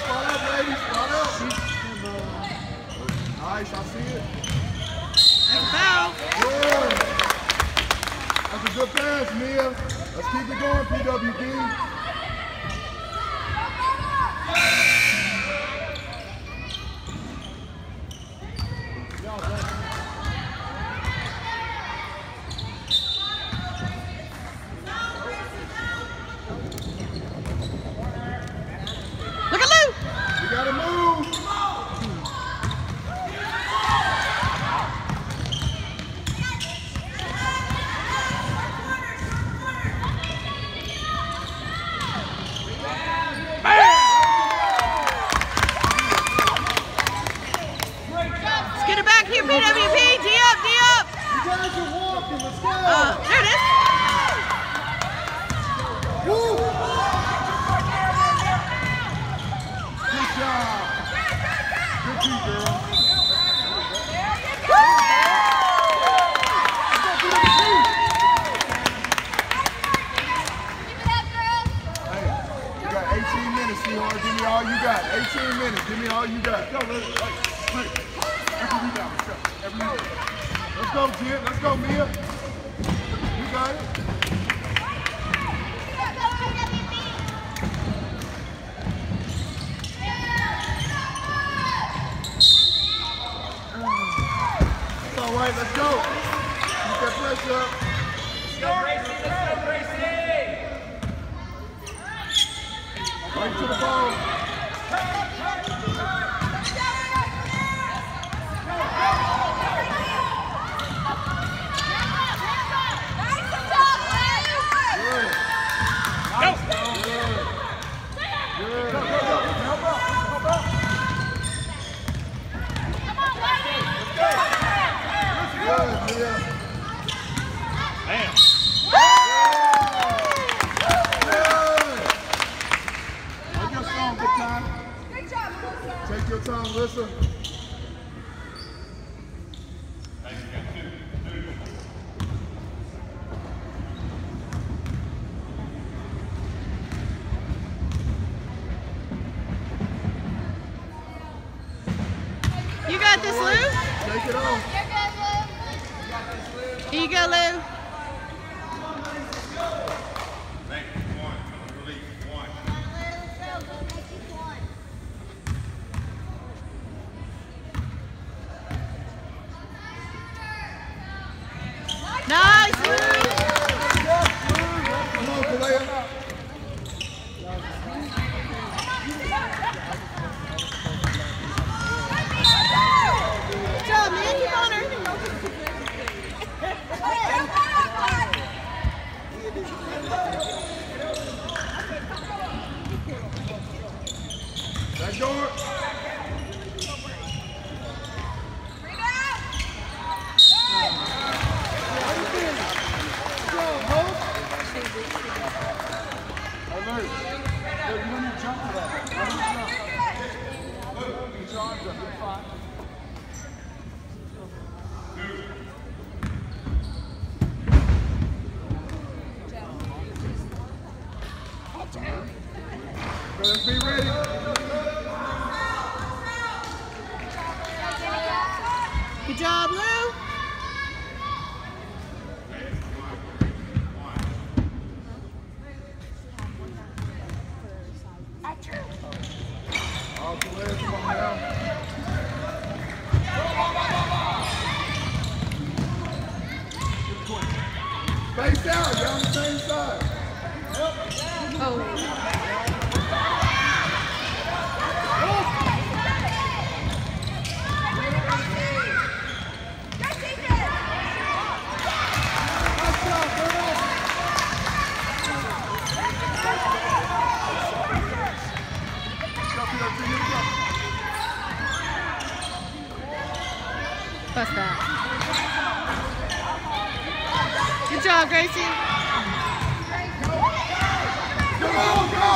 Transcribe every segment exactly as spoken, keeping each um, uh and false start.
spot up, ladies. Spot up. Nice, I see it. That's foul. Good. That's a good pass, Mia. Let's keep it going, P W D. Look at Lou. You gotta move. Let's get it back here, P W P. D up, D up. You guys are walking. Let's go. Uh, there it is. Woo. Good job. Good team, girl. Hey, you got eighteen minutes, sweetheart. Give me all you got. eighteen minutes. Give me all you got. Go, let's go. Every rebound. Let's go. Every rebound. Let's go, Jim. Let's go, Mia. You got it. It's all right. Let's go. Keep that pressure up. Right to the ball. Take your time, listen. You got this, Lou. Take it on. Here you go, Lou. Nice, Lou. Come on, Kalea. Good job, man. Keep on her. Back door. Alert. Look, you don't need to jump to that. Don't need to jump. Look, get your arms up. You're fine. Let's be ready. Good job, Lou. All the way, come on now. Face out, you're on the same side. Oh. Bust that. Good job, Gracie. Come on, go!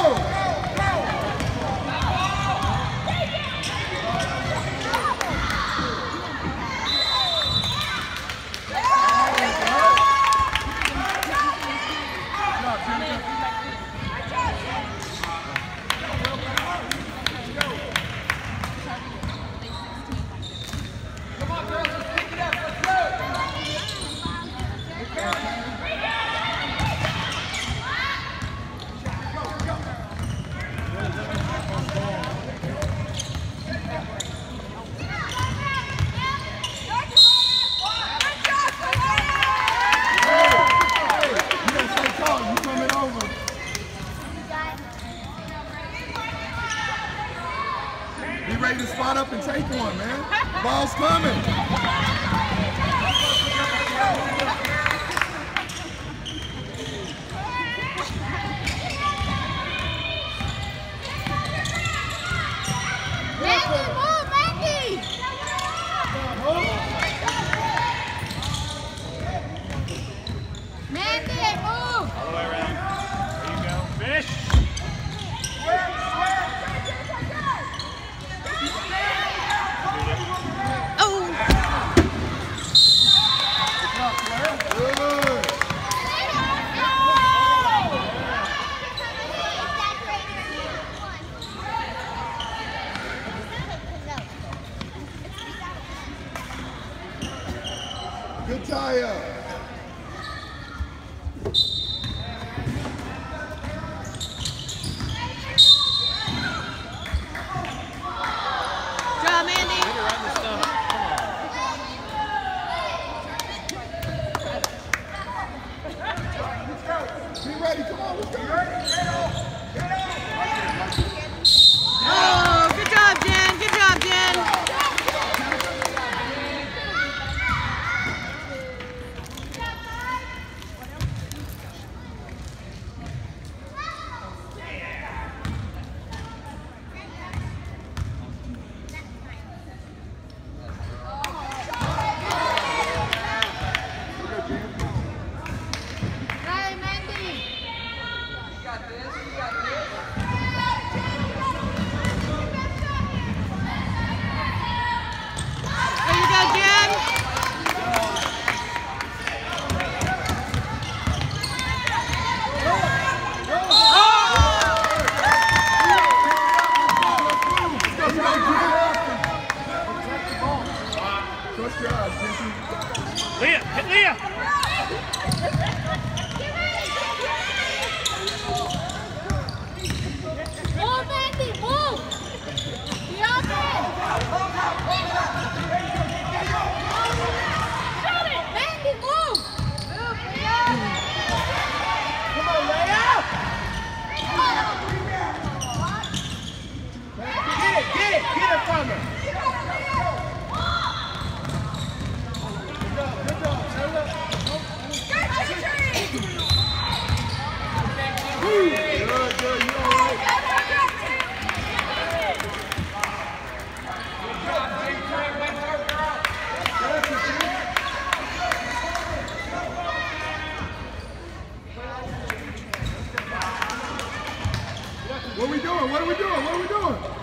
up and take one, man. Ball's coming. Mandy, move, Mandy! Mandy, move! All the way around. There you go. Finish. Oh! Good. Good tie up. Good job, Mandy. Be ready, come on, let's go. Oh, good job, Jen. Good job, Jen. Hey, Mandy. There you go, Jen. Trust your eyes, J T. Leah, hit Leah. Move, Mandy, move! The offense! Shoot it! Mandy, move! Move, Leah! Come on, Leia! Get it, get it, get it from her. Good job, Taylor. Good, good, you all right? What are we doing? What are we doing? What are we doing?